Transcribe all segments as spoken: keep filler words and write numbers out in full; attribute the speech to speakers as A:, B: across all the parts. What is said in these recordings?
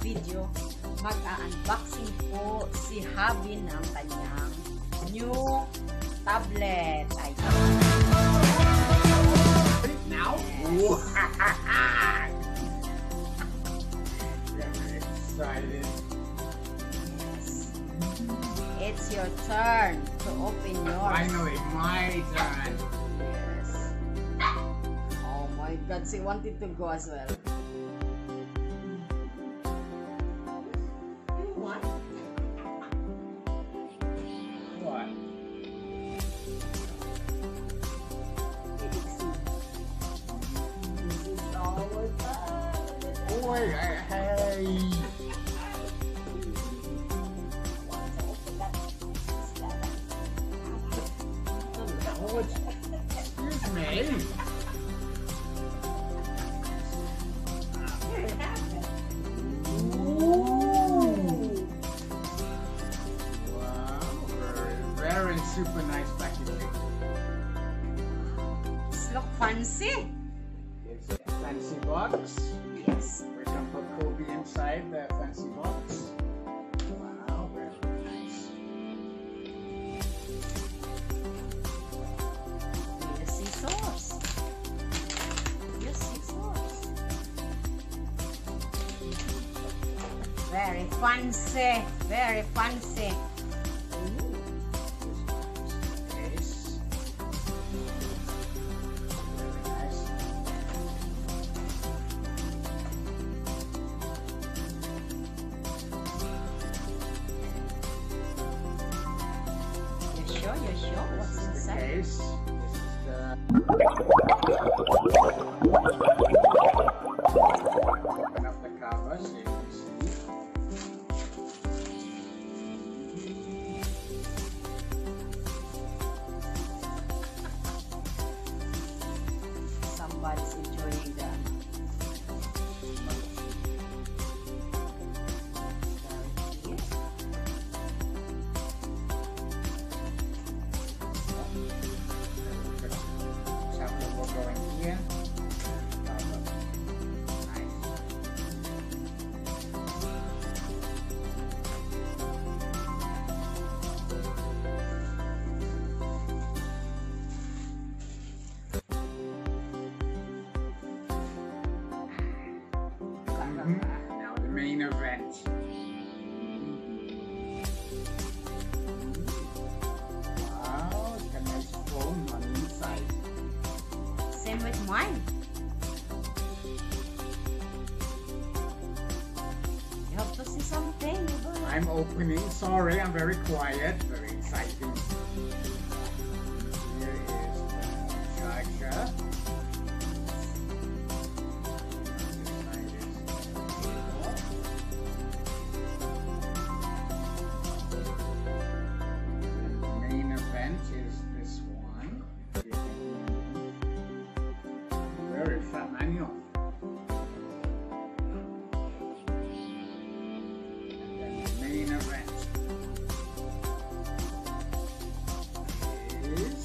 A: video, mag-unboxing po si Habi ng kanyang new tablet. Ay,
B: now?
A: yes.
B: Very excited.
A: It's your turn to open yours.
B: Finally, my turn.
A: Yes. Oh my God, she wanted to go as well.
B: What? What?
A: This is our turn.
B: Boy, hey. Oh, excuse me.
A: Ooh.
B: Wow, very, very super nice packaging.
A: This look fancy.
B: It's a fancy box.
A: Yes.
B: We can put Kobe inside the fancy box. Wow, very nice.
A: The scissors. Your scissors. Very fancy. Very fancy.
B: Case. Very nice.
A: You sure? You sure? What's
B: This is the
A: inside?
B: case. This is the. Open up the cover so you can see.
A: Somebody's enjoying that.
B: Chocolate will go in here. Cover. Nice. Mhm. Now the main event. Wow, it's got a nice foam on the inside.
A: Same with mine. You have to see something. You don't-
B: I'm opening. Sorry, I'm very quiet. Very exciting. Here is the charger. This side is the cable. And the main event is this one. Very fat manual. And then the main event is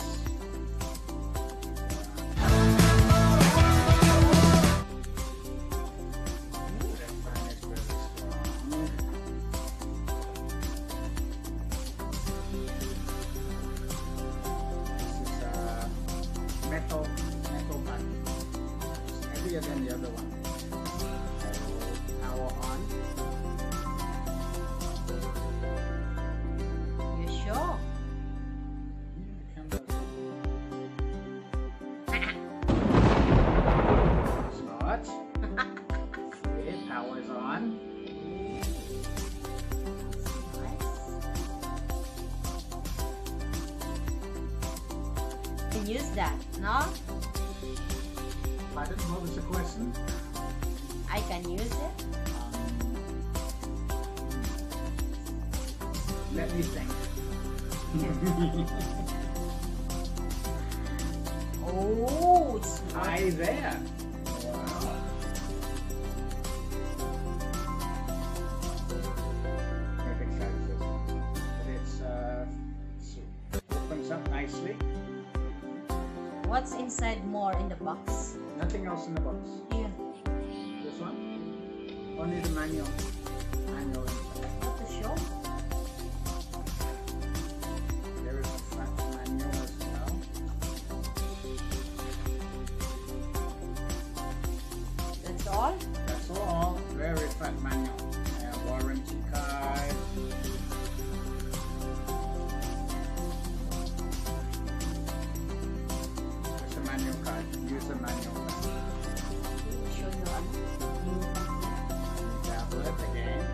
B: the fan is very strong. This is a metal metal button. It's heavier than the other one. I will power on.
A: You sure?
B: It's not. Okay, power's on.
A: You can use that, no?
B: Pardon, what was the question?
A: I can use it.
B: Um, let me think.
A: Oh, it's
B: Hi there. Wow. Maybe charge this one. But it's uh, it opens up nicely.
A: What's inside more in the box?
B: Nothing else in the box.
A: Here.
B: This one? Only the manual. manual inside.
A: What to show?
B: There is a front manual as well.
A: That's all?
B: That's all. Very fat manual. And warranty card. There's a manual card. Use the manual card.
A: Show you ano?
B: Tablet again.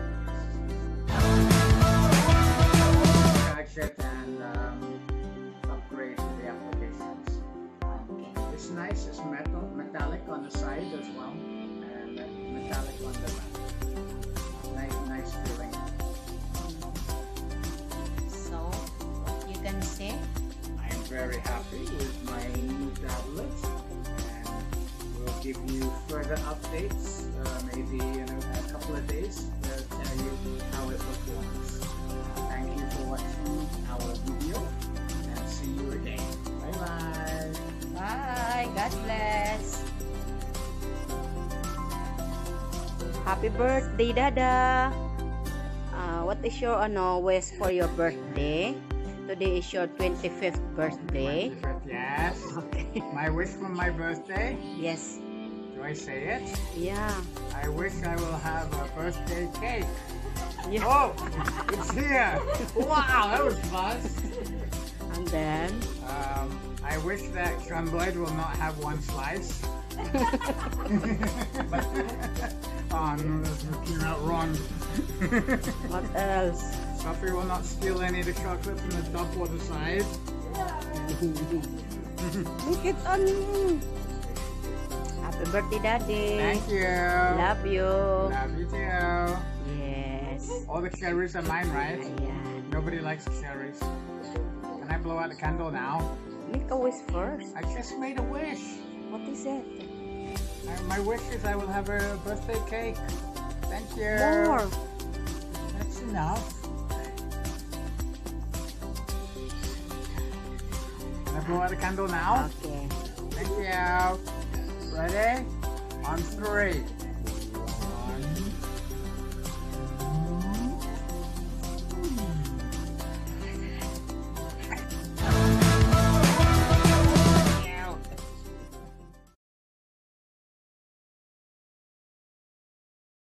B: Gadget and um, upgrade the applications.
A: Okay.
B: It's nice. It's metal, metallic on the side as well, and uh, metallic on the back. Nice, nice feeling.
A: So, what you can say?
B: I am very happy with my new tablet, and we'll give you further updates, uh, maybe in a, a couple of days, to tell you how it performs. Thank you for watching our video, and see you again. Bye bye.
A: Bye. God bless. Happy birthday, Dada. Uh, what is your ano wish for your birthday? Today is your twenty-fifth birthday.
B: twenty-fifth, yes.
A: Okay.
B: My wish for my birthday.
A: Yes.
B: Do I say it?
A: Yeah.
B: I wish I will have a birthday cake.
A: Yeah.
B: Oh, it's here! Wow, that was fast.
A: And then.
B: Um, I wish that Sean Boyd will not have one slice. Oh no, that's working out wrong.
A: What else?
B: Sophie will not steal any of the chocolate from the top or the side.
A: Look it on. Happy birthday, Daddy.
B: Thank you.
A: Love you.
B: Love you too.
A: Yes.
B: All the cherries are mine, right?
A: Ayan.
B: Nobody likes the cherries. Can I blow out the candle now?
A: Make a wish first.
B: I just made a wish.
A: What is it?
B: Uh, my wish is I will have a birthday cake. Thank you.
A: More.
B: That's enough. Can I blow out the candle now?
A: Okay.
B: Thank you. Ready? On three.